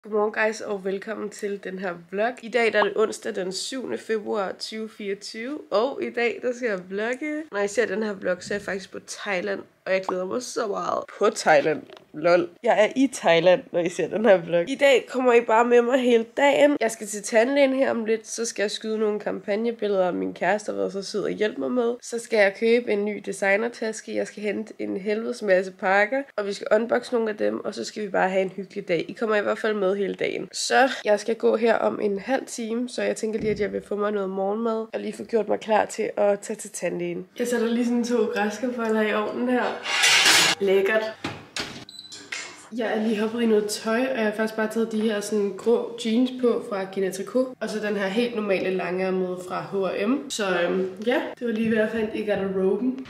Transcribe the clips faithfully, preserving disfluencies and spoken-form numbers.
Godmorgen guys og velkommen til den her vlog. I dag der er det onsdag den syvende februar to tusind fireogtyve, og i dag der skal jeg vlogge. Når jeg ser den her vlog, så er jeg faktisk på Thailand, og jeg glæder mig så meget på Thailand. Lol. Jeg er i Thailand, når I ser den her vlog. I dag kommer I bare med mig hele dagen. Jeg skal til tandlægen her om lidt, så skal jeg skyde nogle kampagnebilleder af min kæreste, hvor så sidder og hjælper mig med. Så skal jeg købe en ny designertaske. Jeg skal hente en helvedes masse pakker, og vi skal unboxe nogle af dem, og så skal vi bare have en hyggelig dag. I kommer i hvert fald med hele dagen. Så jeg skal gå her om en halv time, så jeg tænker lige, at jeg vil få mig noget morgenmad, og lige få gjort mig klar til at tage til tandlægen. Jeg sætter lige sådan to græskarboller i ovnen her. Lækkert. Jeg er lige hoppet i noget tøj, og jeg har faktisk bare taget de her sådan grå jeans på fra Gina Tricot. Og så den her helt normale langærmede fra H og M. Så øhm, ja, det var lige ved at finde i garderoben.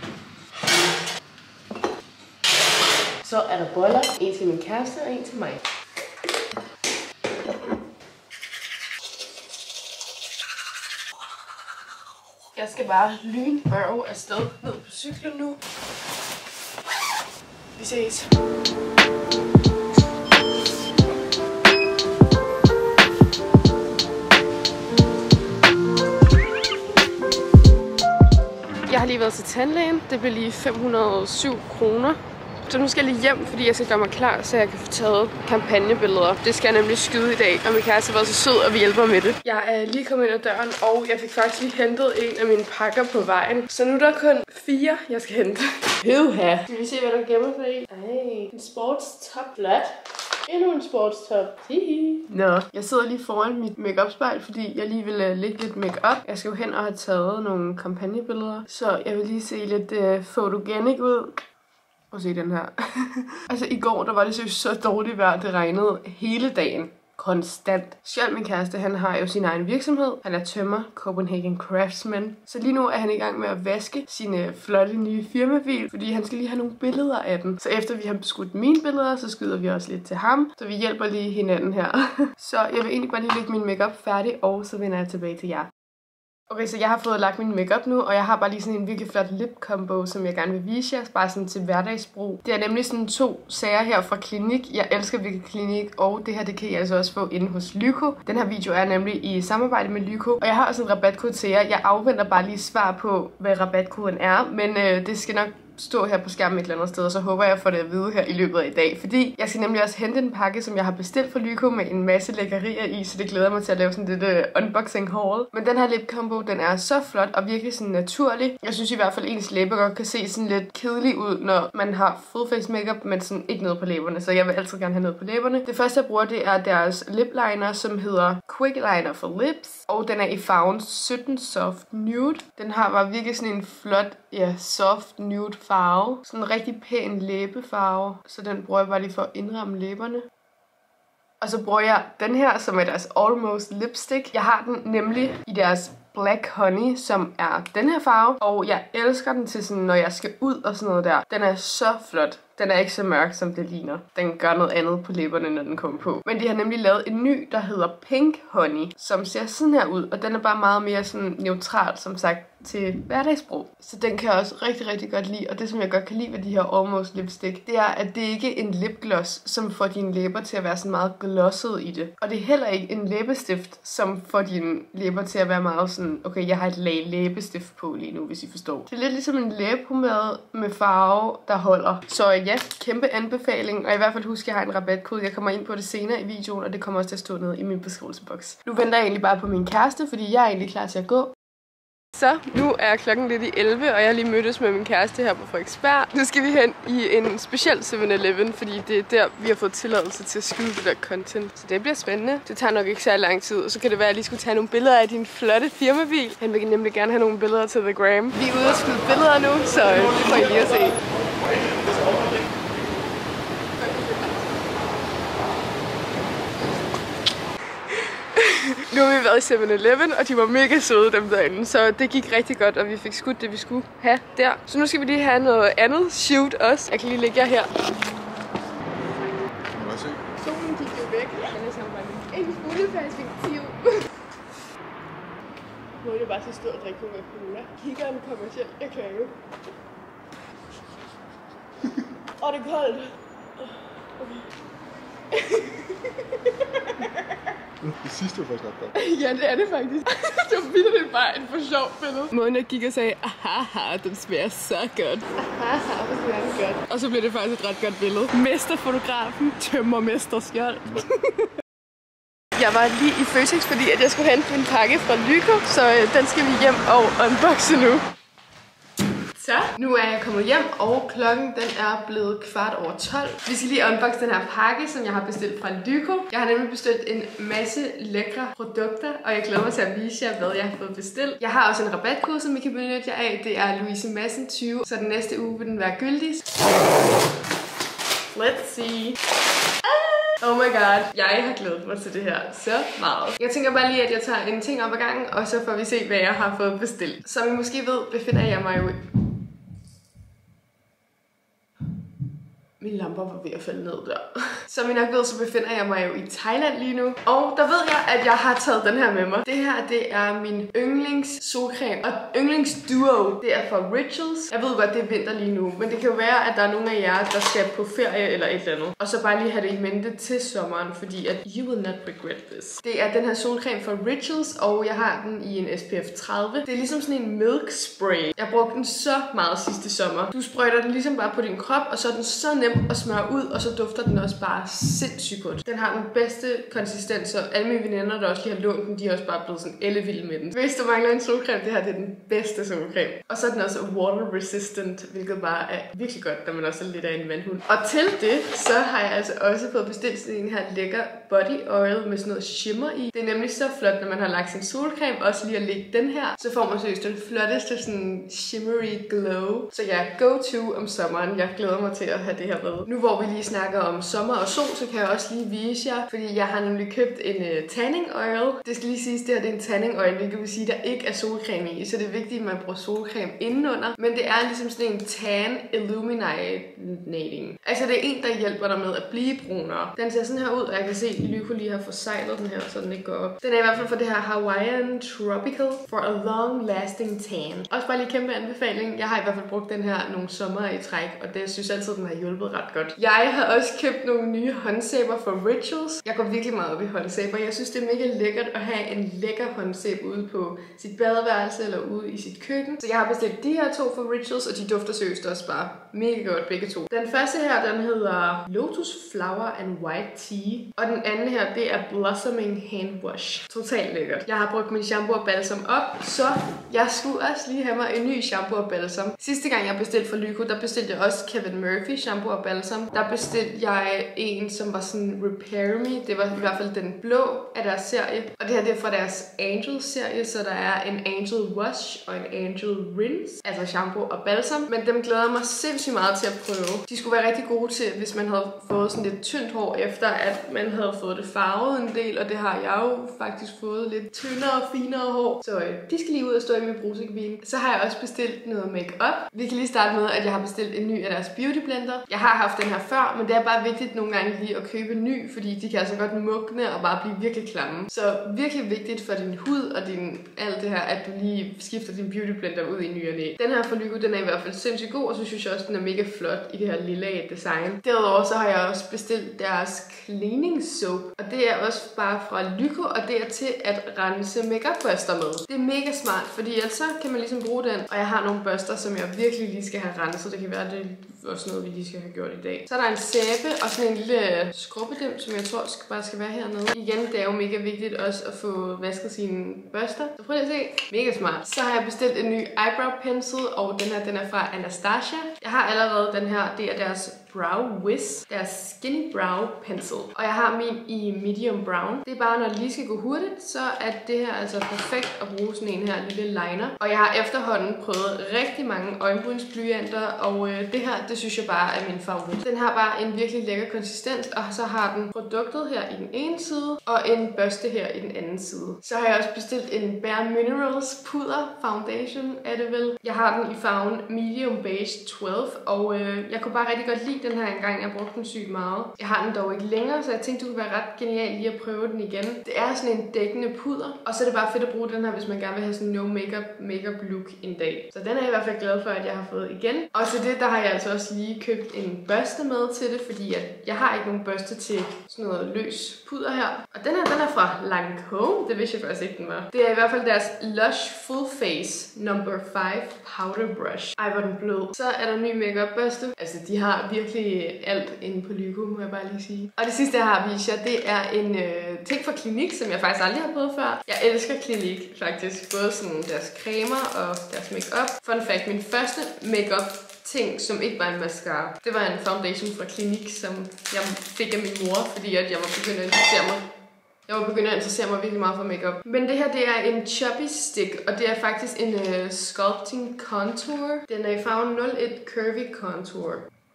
Så er der boller. En til min kæreste og en til mig. Jeg skal bare lynbørge afsted ned på cyklen nu. Vi ses. Jeg har lige været til tandlægen. Det blev lige fem hundrede og syv kroner. Så nu skal jeg lige hjem, fordi jeg skal gøre mig klar, så jeg kan få taget kampagnebilleder. Det skal jeg nemlig skyde i dag, og min kæreste har været så sød og vil hjælpe mig med det. Jeg er lige kommet ind ad døren, og jeg fik faktisk lige hentet en af mine pakker på vejen. Så nu er der kun fire, jeg skal hente. Høvha! Skal vi se, hvad der gemmer sig i? Ej, en sportstop. Flot. Endnu en sportstop. Hihi. Nå, jeg sidder lige foran mit make-up-spejl, fordi jeg lige vil uh, lægge lidt make-up. Jeg skal jo hen og have taget nogle kampagnebilleder, så jeg vil lige se lidt uh, photogenic ud. Prøv at se den her. Altså i går, der var det så dårligt vejr, det regnede hele dagen. Konstant. Selv min kæreste, han har jo sin egen virksomhed. Han er tømmer, Copenhagen Craftsman. Så lige nu er han i gang med at vaske sin flotte nye firmabil, fordi han skal lige have nogle billeder af den. Så efter vi har skudt mine billeder, så skyder vi også lidt til ham. Så vi hjælper lige hinanden her. Så jeg vil egentlig bare lige lægge min makeup færdig, og så vender jeg tilbage til jer. Okay, så jeg har fået lagt min makeup nu, og jeg har bare lige sådan en virkelig flot lip combo, som jeg gerne vil vise jer, bare sådan til hverdagsbrug. Det er nemlig sådan to sager her fra Klinik. Jeg elsker virkelig Klinik, og det her, det kan I altså også få inde hos Lyko. Den her video er nemlig i samarbejde med Lyko, og jeg har også en rabatkode til jer. Jeg afventer bare lige svar på, hvad rabatkoden er, men øh, det skal nok stå her på skærmen et eller andet sted, og så håber jeg at få det at vide her i løbet af i dag. Fordi jeg skal nemlig også hente en pakke, som jeg har bestilt fra Lyko med en masse lækkerier i, så det glæder mig til at lave sådan lidt uh, unboxing haul. Men den her lip combo, den er så flot og virkelig sådan naturlig. Jeg synes i hvert fald, at ens læber godt kan se sådan lidt kedelig ud, når man har full face makeup, men sådan ikke noget på læberne, så jeg vil altid gerne have noget på læberne. Det første jeg bruger, det er deres lip liner, som hedder Quick Liner for Lips, og den er i farven sytten Soft Nude. Den har bare virkelig sådan en flot, ja, soft nude farve. Sådan en rigtig pæn læbefarve. Så den bruger jeg bare lige for at indramme læberne. Og så bruger jeg den her, som er deres Almost Lipstick. Jeg har den nemlig i deres Black Honey, som er den her farve. Og jeg elsker den til sådan, når jeg skal ud og sådan noget der. Den er så flot. Den er ikke så mørk, som det ligner. Den gør noget andet på læberne, når den kommer på. Men de har nemlig lavet en ny, der hedder Pink Honey, som ser sådan her ud. Og den er bare meget mere sådan neutral, som sagt, til hverdagsbrug. Så den kan jeg også rigtig, rigtig godt lide. Og det, som jeg godt kan lide ved de her Almost Lipstick, det er, at det ikke er en lipgloss, som får dine læber til at være sådan meget glosset i det. Og det er heller ikke en læbestift, som får dine læber til at være meget sådan, okay, jeg har et lag læbestift på lige nu, hvis I forstår. Det er lidt ligesom en læbepomade med farve, der holder. Så ja, kæmpe anbefaling. Og i hvert fald husk, at jeg har en rabatkode. Jeg kommer ind på det senere i videoen, og det kommer også til at stå nede i min beskrivelsesboks. Nu venter jeg egentlig bare på min kæreste, fordi jeg er egentlig klar til at gå. Så nu er klokken lidt i elleve, og jeg har lige mødtes med min kæreste her på Frederiksberg. Nu skal vi hen i en speciel syv eleven, fordi det er der, vi har fået tilladelse til at skyde det der content. Så det bliver spændende. Det tager nok ikke særlig lang tid, og så kan det være, at jeg lige skulle tage nogle billeder af din flotte firmabil. Han vil nemlig gerne have nogle billeder til The Gram. Vi er ude og skyde billeder nu, så det får I lige at se. Nu har vi været i syv eleven, og de var mega søde dem derinde, så det gik rigtig godt, og vi fik skudt det, vi skulle have der. Så nu skal vi lige have noget andet shoot også. Jeg kan lige lægge jer her. Solen gik jo væk. Den er sammen med en fugleperspektiv. Nu er det bare så stort at drikke Coca-Cola. Kigger en kommerciel reklame. Åh, det er koldt. Okay. Det sidste var faktisk ret godt. Ja, det er det faktisk. Det var virkelig bare et for sjovt billede. Måden jeg gik og sagde, ahaha, den smager så godt. Ahaha, det smager godt. Og så blev det faktisk et ret godt billede. Mesterfotografen tømmer mesterskjold. Jeg var lige i Føtex, fordi at jeg skulle hente min pakke fra Lyko, så øh, den skal vi hjem og unboxe nu. Så, nu er jeg kommet hjem, og klokken den er blevet kvart over tolv. Vi skal lige unboxe den her pakke, som jeg har bestilt fra Lyko. Jeg har nemlig bestilt en masse lækre produkter, og jeg glæder mig til at vise jer, hvad jeg har fået bestilt. Jeg har også en rabatkode, som I kan benytte jer af. Det er Louise Madsen tyve, så den næste uge vil den være gyldig. Let's see. Oh my god, jeg har glædet mig til det her så meget. Jeg tænker bare lige, at jeg tager en ting op ad gangen, og så får vi se, hvad jeg har fået bestilt. Som I måske ved, befinder jeg mig jo i... Mine lamper var ved at falde ned der. Som I nok ved, så befinder jeg mig jo i Thailand lige nu. Og der ved jeg, at jeg har taget den her med mig. Det her, det er min yndlings solcreme. Og yndlingsduo, det er fra Rituals. Jeg ved godt, det er vinter lige nu. Men det kan jo være, at der er nogle af jer, der skal på ferie eller et eller andet. Og så bare lige have det i mente til sommeren, fordi at you will not regret this. Det er den her solcreme fra Rituals, og jeg har den i en S P F tredive. Det er ligesom sådan en milk spray. Jeg brugte den så meget sidste sommer. Du sprøjter den ligesom bare på din krop, og så er den så nem at smøre ud, og så dufter den også bare sindssygt godt. Den har den bedste konsistens, og alle mine veninder, der også lige har lånt den, de er også bare blevet sådan ellevilde med den. Hvis du mangler en solcreme, det her det er den bedste solcreme. Og så er den også water resistant, hvilket bare er virkelig godt, når man også er lidt af en vandhund. Og til det, så har jeg altså også fået bestilt sådan en her lækker body oil med sådan noget shimmer i. Det er nemlig så flot, når man har lagt sin solcreme, også lige at lægge den her, så får man seriøst den flotteste sådan shimmery glow. Så ja, go to om sommeren. Jeg glæder mig til at have det her med. Nu hvor vi lige snakker om sommer og sol, så kan jeg også lige vise jer, fordi jeg har nemlig købt en uh, tanning oil. Det skal lige siges, det her det er en tanning oil, hvilket vil sige, at der ikke er solcreme i, så det er vigtigt, at man bruger solcreme indenunder. Men det er ligesom sådan en tan illuminating. Altså det er en, der hjælper dig med at blive brunere. Den ser sådan her ud, og jeg kan se, at Lyko lige har forsejlet den her, så den ikke går op. Den er i hvert fald for det her Hawaiian Tropical for a long lasting tan. Også bare lige kæmpe anbefaling. Jeg har i hvert fald brugt den her nogle sommer i træk, og det synes altid, den har hjulpet ret godt. Jeg har også købt nogle nye håndsæber fra Rituals. Jeg går virkelig meget op i håndsæber. Jeg synes, det er mega lækkert at have en lækker håndsæbe ude på sit badeværelse eller ude i sit køkken. Så jeg har bestilt de her to fra Rituals, og de dufter seriøst også bare mega godt begge to. Den første her, den hedder Lotus Flower and White Tea. Og den anden her, det er Blossoming Hand Wash. Totalt lækkert. Jeg har brugt min shampoo og balsam op, så jeg skulle også lige have mig en ny shampoo og balsam. Sidste gang jeg bestilte fra Lyko, der bestilte jeg også Kevin Murphy shampoo og balsam. Der bestilte jeg en, som var sådan Repair Me. Det var i hvert fald den blå af deres serie. Og det her det er fra deres Angel-serie, så der er en Angel Wash og en Angel Rinse. Altså shampoo og balsam. Men dem glæder jeg mig sindssygt meget til at prøve. De skulle være rigtig gode til, hvis man havde fået sådan lidt tyndt hår, efter at man havde fået det farvet en del. Og det har jeg jo faktisk fået lidt tyndere og finere hår. Så øh, de skal lige ud og stå i min brusekabine. Så har jeg også bestilt noget makeup. Vi kan lige starte med, at jeg har bestilt en ny af deres beauty blender. Jeg har haft den her før, men det er bare vigtigt nogle gange lige at købe en ny, fordi de kan altså godt mugne og bare blive virkelig klamme. Så virkelig vigtigt for din hud og din alt det her, at du lige skifter din beauty blender ud i ny og næ. Den her fra Lyko, den er i hvert fald sindssygt god, og så synes jeg også, den er mega flot i det her lilla design. Derudover så har jeg også bestilt deres cleaning soap, og det er også bare fra Lyko, og det er til at rense makeup børster med. Det er mega smart, fordi altså kan man ligesom bruge den, og jeg har nogle børster, som jeg virkelig lige skal have renset. Det kan være, det er også noget, vi lige skal have gjort i dag. Så er der en sæbe og sådan en lille skrubbedem, som jeg tror skal, bare skal være hernede. Igen, det er jo mega vigtigt også at få vasket sine børster. Så prøv lige at se. Mega smart. Så har jeg bestilt en ny eyebrow pencil, og den her, den er fra Anastasia. Jeg har allerede den her, det er deres Brow Wiz, deres Skinny Brow Pencil. Og jeg har min i medium brown. Det er bare, når det lige skal gå hurtigt, så er det her altså perfekt at bruge sådan en her lille liner. Og jeg har efterhånden prøvet rigtig mange øjenbrynsblyanter, og øh, det her, det synes jeg bare er min favorit. Den har bare en virkelig lækker konsistens, og så har den produktet her i den ene side, og en børste her i den anden side. Så har jeg også bestilt en Bare Minerals puder foundation, er det vel. Jeg har den i farven medium beige tolv, og øh, jeg kunne bare rigtig godt lide den her engang. Jeg brugte den sygt meget. Jeg har den dog ikke længere, så jeg tænkte, det kunne være ret genialt lige at prøve den igen. Det er sådan en dækkende puder, og så er det bare fedt at bruge den her, hvis man gerne vil have sådan no makeup makeup look en dag. Så den er jeg i hvert fald glad for, at jeg har fået igen. Og til det, der har jeg altså også lige købt en børste med til det, fordi at jeg har ikke nogen børste til sådan noget løs puder her. Og den her, den er fra Lancome. Det vidste jeg faktisk ikke, den var. Det er i hvert fald deres Lush Full Face number five Powder Brush. Ej, hvor den blød. Så er der en ny makeup børste. Altså, de har virkelig alt inde på Lyko, må jeg bare lige sige. Og det sidste, jeg har vist jer, det er en øh, ting fra Clinique, som jeg faktisk aldrig har prøvet før. Jeg elsker Clinique, faktisk. Både sådan deres cremer og deres makeup. Fun fact, min første makeup ting, som ikke var en mascara. Det var en foundation fra Clinique, som jeg fik af min mor, fordi at jeg var begyndt at interessere mig. Jeg var begyndt at interessere mig virkelig meget for makeup. Men det her, det er en chubby stick, og det er faktisk en uh, sculpting contour. Den er i farven nul et Curvy Contour.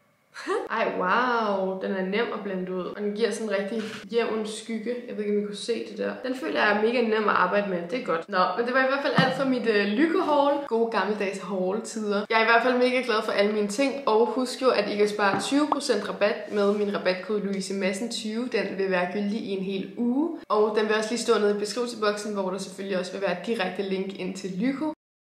Ej, wow, den er nem at blende ud, og den giver sådan en rigtig jævn skygge. Jeg ved ikke, om I kunne se det der. Den føler jeg er mega nem at arbejde med, det er godt. Nå, men det var i hvert fald alt for mit uh, Lyko-haul. Gode gammeldags haul-tider. Jeg er i hvert fald mega glad for alle mine ting, og husk jo, at I kan spare tyve procent rabat med min rabatkode Louise Madsen tyve. Den vil være gyldig i en hel uge, og den vil også lige stå nede i beskrivelsesboksen, hvor der selvfølgelig også vil være et direkte link ind til Lyko.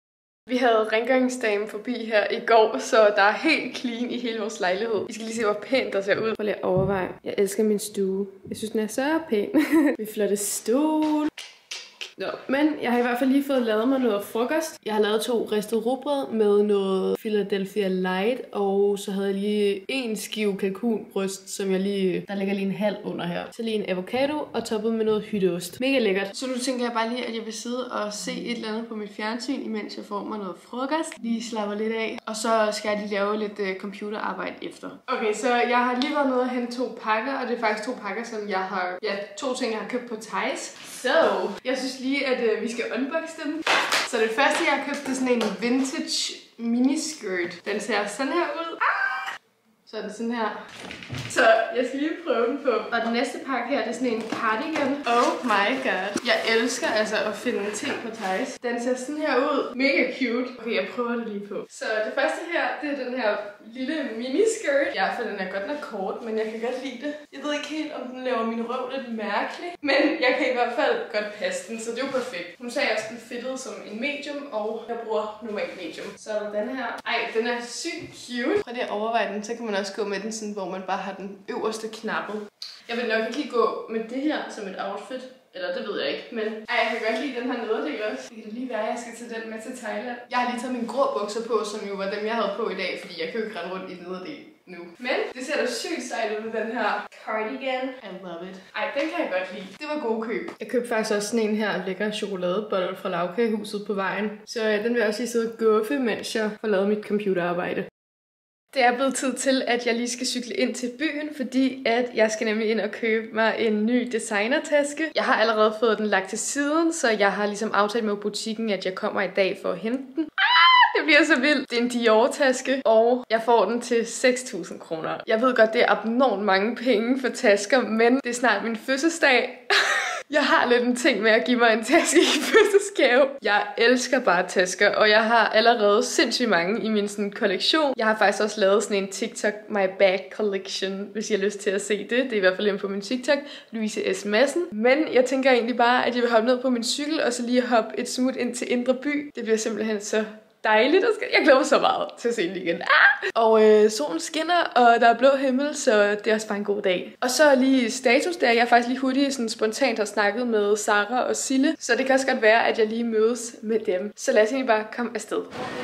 Vi havde rengøringsdame forbi her i går, så der er helt clean i hele vores lejlighed. I skal lige se, hvor pænt der ser ud. Prøv lige at overveje. Jeg elsker min stue. Jeg synes, den er så pæn. Min flotte stol. Nå, men jeg har i hvert fald lige fået lavet mig noget frokost. Jeg har lavet to ristet rugbrød med noget Philadelphia Light, og så havde jeg lige en skive kalkunbryst, som jeg lige... Der ligger lige en halv under her. Så lige en avocado og toppet med noget hytteost. Mega lækkert. Så nu tænker jeg bare lige, at jeg vil sidde og se et eller andet på mit fjernsyn, imens jeg får mig noget frokost. Lige slapper lidt af, og så skal jeg lige lave lidt uh, computerarbejde efter. Okay, så jeg har lige været nede og hente to pakker, og det er faktisk to pakker, som jeg har... Ja, to ting, jeg har købt på Theis. Så jeg synes lige, at øh, vi skal unboxe dem. Så det første, jeg har købt, det er sådan en vintage miniskirt. Den ser sådan her ud. Ah! Så er det sådan her. Så jeg skal lige prøve den på. Og den næste pakke her, det er sådan en cardigan. Oh my god. Jeg elsker altså at finde ting på Theis. Den ser sådan her ud. Mega cute. Okay, jeg prøver det lige på. Så det første her, det er den her lille miniskirt. Ja, for den er godt nok kort, men jeg kan godt lide det. Jeg ved ikke helt, om den laver min røv lidt mærkelig. Men jeg kan i hvert fald godt passe den, så det er jo perfekt. Hun sagde også, den fittede som en medium, og jeg bruger normal medium. Så er der den her. Ej, den er sygt cute. Prøv lige at overveje den, så kan man også gå med den sådan, hvor man bare har den øverste knappe. Jeg vil nok ikke lige gå med det her som et outfit. Eller det ved jeg ikke, men ej, jeg kan godt lide den her nederdel også. Det kan det lige være, at jeg skal tage den med til Thailand. Jeg har lige taget mine grå bukser på, som jo var dem, jeg havde på i dag, fordi jeg kan jo ikke rende rundt i nederdel nu. Men det ser da sygt sejt ud med den her cardigan. I love it. Ej, den kan jeg godt lide. Det var gode køb. Jeg købte faktisk også sådan en her lækker chokoladebolle fra Lavkagehuset på vejen. Så ja, den vil jeg også lige sidde og guffe, mens jeg får lavet mit computerarbejde. Det er blevet tid til, at jeg lige skal cykle ind til byen, fordi at jeg skal nemlig ind og købe mig en ny designertaske. Jeg har allerede fået den lagt til siden, så jeg har ligesom aftalt med butikken, at jeg kommer i dag for at hente den. Ah, det bliver så vildt. Det er en Dior-taske, og jeg får den til seks tusind kroner. Jeg ved godt, det er abnormt mange penge for tasker, men det er snart min fødselsdag. Jeg har lidt en ting med at give mig en taske i fødselsgave. Jeg elsker bare tasker, og jeg har allerede sindssygt mange i min sådan, kollektion. Jeg har faktisk også lavet sådan en TikTok My Bag Collection, hvis I har lyst til at se det. Det er i hvert fald inde på min TikTok, Louise S. Madsen. Men jeg tænker egentlig bare, at jeg vil hoppe ned på min cykel, og så lige hoppe et smut ind til Indre By. Det bliver simpelthen så dejligt. Jeg glæder mig så meget til at se den igen. Ah! Og øh, solen skinner, og der er blå himmel, så det er også bare en god dag. Og så lige status der. Jeg er faktisk lige hurtigt sådan spontant har snakket med Sara og Sille. Så det kan også godt være, at jeg lige mødes med dem. Så lad os egentlig bare komme afsted.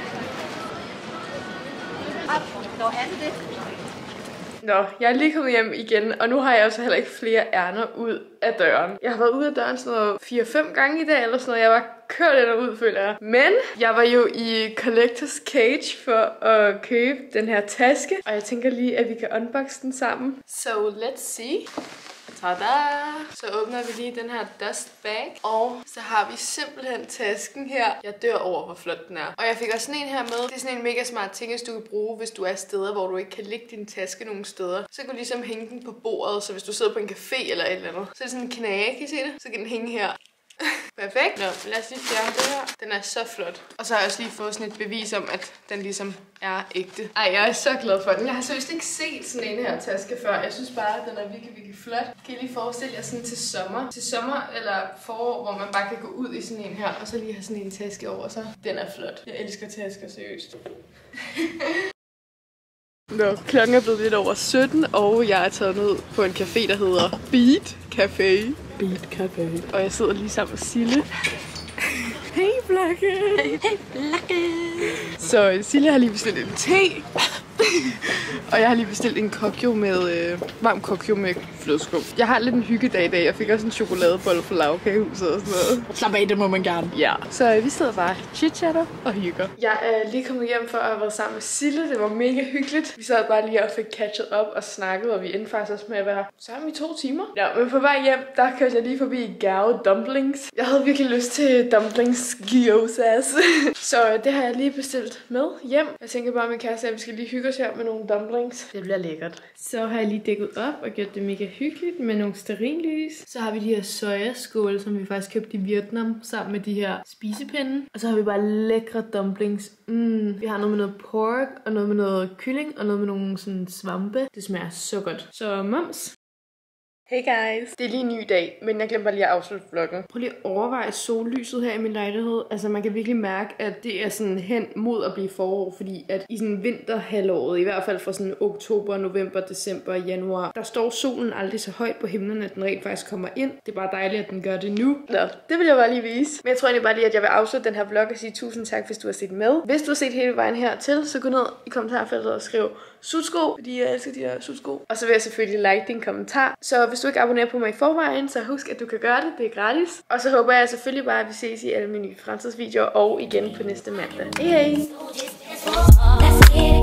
Nå, jeg er lige kommet hjem igen, og nu har jeg også heller ikke flere ærner ud af døren. Jeg har været ude af døren sådan noget fire fem gange i dag, eller sådan noget. Jeg var kørt ind og ud, føler jeg. Men jeg var jo i Collector's Cage for at købe den her taske, og jeg tænker lige, at vi kan unboxe den sammen. So let's see. Tada! Så åbner vi lige den her dust bag, og så har vi simpelthen tasken her. Jeg dør over, hvor flot den er. Og jeg fik også sådan en her med. Det er sådan en mega smart ting, hvis du kan bruge, hvis du er steder, hvor du ikke kan lægge din taske nogle steder. Så kan du ligesom hænge den på bordet, så hvis du sidder på en café eller et eller andet, så er det sådan en knage, kan I se det? Så kan den hænge her. Perfekt. Nå, lad os lige fjerne det her. Den er så flot. Og så har jeg også lige fået sådan et bevis om, at den ligesom er ægte. Ej, jeg er så glad for den. Jeg har seriøst ikke set sådan en her taske før. Jeg synes bare, at den er virkelig, virkelig flot. Kan I lige forestille jer sådan til sommer? Til sommer eller forår, hvor man bare kan gå ud i sådan en her, og så lige have sådan en taske over sig. Den er flot. Jeg elsker tasker, seriøst. Nå, klokken er blevet lidt over sytten, og jeg er taget ned på en café, der hedder Beat Café. Beat Café. Og jeg sidder lige sammen med Sille. Hey, Blakke! Hey, Blakke! Så Sille har lige bestilt en te. Og jeg har lige bestilt en kokjo med øh, varm kokjo med flødeskum. Jeg har lidt en hyggedag i dag. Jeg fik også en chokoladebolle fra lavkagehuset og sådan noget. Slap af, det må man gerne. Ja. Så øh, vi sidder bare chit-chatter og hygger. Jeg er lige kommet hjem for at have været sammen med Sille. Det var mega hyggeligt. Vi sad bare lige og fik catchet op og snakket, og vi endte faktisk også med at være sammen i to timer. Ja, men på vej hjem, der kørte jeg lige forbi Gao Dumplings. Jeg havde virkelig lyst til dumplings gyozas. Så øh, det har jeg lige bestilt med hjem. Jeg tænker bare med kæreste, at vi skal lige hygge os her med nogle dumplings. Det bliver lækkert. Så har jeg lige dækket op og gjort det mega hyggeligt med nogle stearinlys. Så har vi de her sojaskåle, som vi faktisk købte i Vietnam, sammen med de her spisepinde. Og så har vi bare lækre dumplings. Mm. Vi har noget med noget pork, og noget med noget kylling, og noget med nogle sådan svampe. Det smager så godt. Så mums. Hey guys! Det er lige en ny dag, men jeg glemte bare lige at afslutte vloggen. Prøv lige at overveje sollyset her i min lejlighed. Altså man kan virkelig mærke, at det er sådan hen mod at blive forår, fordi at i sådan vinterhalvåret, i hvert fald fra sådan oktober, november, december og januar, der står solen aldrig så højt på himlen, at den rent faktisk kommer ind. Det er bare dejligt, at den gør det nu. Nå, det vil jeg bare lige vise. Men jeg tror egentlig bare lige, at jeg vil afslutte den her vlog og sige tusind tak, hvis du har set med. Hvis du har set hele vejen hertil, så gå ned i kommentarfeltet og skriv sutsko, fordi jeg elsker de her sutsko. Og så vil jeg selvfølgelig like din kommentar. Så hvis du ikke abonnerer på mig i forvejen, så husk, at du kan gøre det. Det er gratis. Og så håber jeg selvfølgelig bare, at vi ses i alle mine nye fremtidsvideoer og igen på næste mandag. Hej hej!